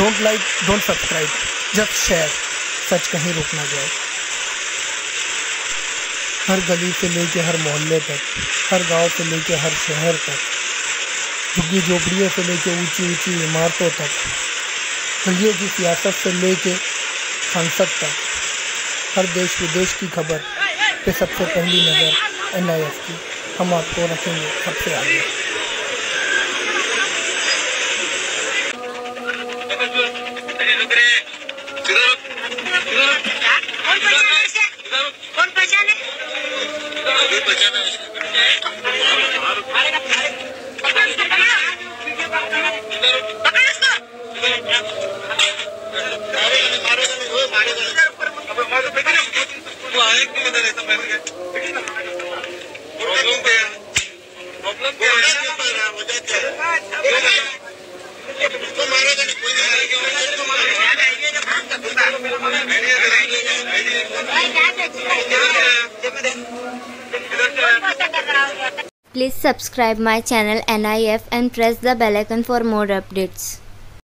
Don't like, don't subscribe, just share, सच कहीं रुक ना जाए। हर गली से लेके हर मोहल्ले तक, हर गांव से लेके हर शहर तक, झुग्गी झोपड़ियों से लेके ऊंची ऊंची इमारतों तक, गलियों की सियासत से लेके संसद तक, हर देश विदेश की खबर पे सबसे पहली नज़र NIF की। हम आपको रखेंगे सबसे आगे। Please subscribe my channel NIF and press the bell icon for more updates.